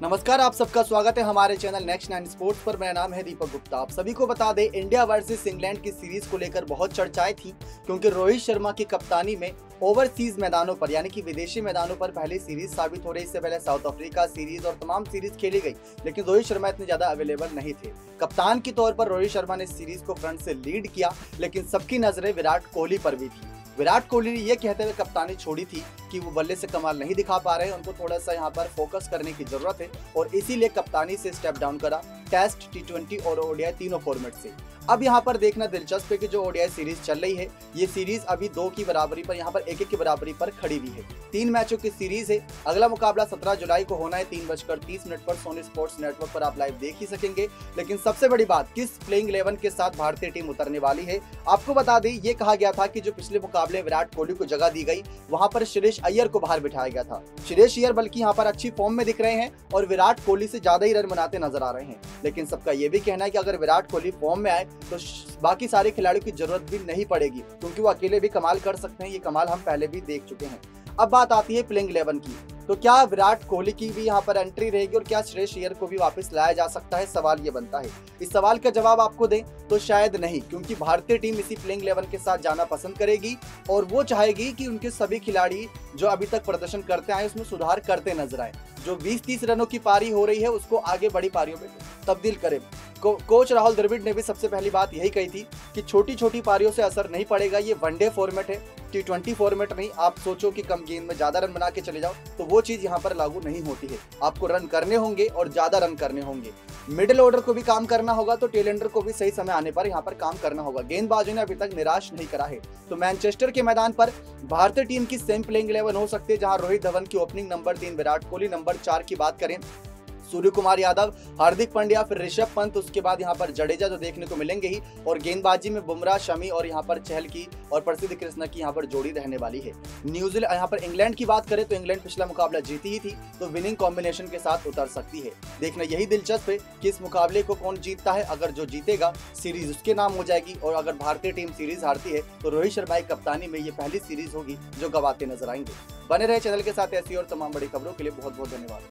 नमस्कार, आप सबका स्वागत है हमारे चैनल नेक्स्ट 9 स्पोर्ट्स पर। मेरा नाम है दीपक गुप्ता। आप सभी को बता दें, इंडिया वर्सेस इंग्लैंड की सीरीज को लेकर बहुत चर्चाएं थी, क्योंकि रोहित शर्मा की कप्तानी में ओवरसीज मैदानों पर यानी कि विदेशी मैदानों पर पहली सीरीज साबित हो रही। इससे पहले साउथ अफ्रीका सीरीज और तमाम सीरीज खेली गई, लेकिन रोहित शर्मा इतने ज्यादा अवेलेबल नहीं थे। कप्तान के तौर पर रोहित शर्मा ने सीरीज को फ्रंट से लीड किया, लेकिन सबकी नजरें विराट कोहली पर भी थी। विराट कोहली ने यह कहते हुए कप्तानी छोड़ी थी कि वो बल्ले से कमाल नहीं दिखा पा रहे हैं, उनको थोड़ा सा यहाँ पर फोकस करने की जरूरत है और इसीलिए कप्तानी से स्टेप डाउन करा, टेस्ट, T20 और ओडीआई तीनों फॉर्मेट से। अब यहाँ पर देखना दिलचस्प है कि जो ओडीआई सीरीज चल रही है, ये सीरीज अभी 2 की बराबरी पर, यहाँ पर 1-1 की बराबरी पर खड़ी हुई है। 3 मैचों की सीरीज है। अगला मुकाबला 17 जुलाई को होना है 3:30 पर सोनी स्पोर्ट्स नेटवर्क पर आप लाइव देख ही सकेंगे। लेकिन सबसे बड़ी बात, किस प्लेइंग 11 के साथ भारतीय टीम उतरने वाली है। आपको बता दें, ये कहा गया था कि जो पिछले मुकाबले विराट कोहली को जगह दी गई, वहां पर श्रेयस अय्यर को बाहर बिठाया गया था। श्रेयस अय्यर बल्कि यहाँ पर अच्छी फॉर्म में दिख रहे हैं और विराट कोहली से ज्यादा ही रन बनाते नजर आ रहे हैं। लेकिन सबका ये भी कहना है कि अगर विराट कोहली फॉर्म में आए तो बाकी सारे खिलाड़ियों की जरूरत भी नहीं पड़ेगी, क्योंकि वो अकेले भी कमाल कर सकते हैं। ये कमाल हम पहले भी देख चुके हैं। अब बात आती है प्लेइंग 11 की, तो क्या विराट कोहली की भी यहाँ पर एंट्री रहेगी और क्या श्रेयस अय्यर को भी वापस लाया जा सकता है? सवाल ये बनता है। इस सवाल का जवाब आपको दें तो शायद नहीं, क्योंकि भारतीय टीम इसी प्लेइंग 11 के साथ जाना पसंद करेगी और वो चाहेगी कि उनके सभी खिलाड़ी जो अभी तक प्रदर्शन करते आए उसमें सुधार करते नजर आए। जो 20-30 रनों की पारी हो रही है उसको आगे बड़ी पारियों में तब्दील करें। कोच राहुल द्रविड़ ने भी सबसे पहली बात यही कही थी कि छोटी छोटी पारियों से असर नहीं पड़ेगा। ये वनडे फॉर्मेट है, T20 फॉर्मेट नहीं। आप सोचो कि कम गेंद में ज्यादा रन बना के चले जाओ, तो वो चीज यहाँ पर लागू नहीं होती है। आपको रन करने होंगे और ज्यादा रन करने होंगे। मिडिल ऑर्डर को भी काम करना होगा, तो टेलेंडर को भी सही समय आने पर यहाँ पर काम करना होगा। गेंदबाजों ने अभी तक निराश नहीं करा है। तो मैनचेस्टर के मैदान पर भारतीय टीम की सेम प्लेइंग 11 हो सकती है, जहां रोहित धवन की opening, number 3 Virat Kohli, number 4 की बात करें सूर्य कुमार यादव, हार्दिक पांड्या, फिर ऋषभ पंत, उसके बाद यहाँ पर जडेजा जो देखने को मिलेंगे ही, और गेंदबाजी में बुमराह, शमी और यहाँ पर चहल की और प्रसिद्ध कृष्णा की यहाँ पर जोड़ी रहने वाली है। न्यूजीलैंड, यहाँ पर इंग्लैंड की बात करें तो इंग्लैंड पिछला मुकाबला जीती ही थी, तो विनिंग कॉम्बिनेशन के साथ उतर सकती है। देखना यही दिलचस्प है कि इस मुकाबले को कौन जीतता है। अगर जो जीतेगा सीरीज उसके नाम हो जाएगी, और अगर भारतीय टीम सीरीज हारती है तो रोहित शर्मा की कप्तानी में ये पहली सीरीज होगी जो गवाते नजर आएंगे। बने रहे चैनल के साथ ऐसी और तमाम बड़ी खबरों के लिए। बहुत बहुत धन्यवाद।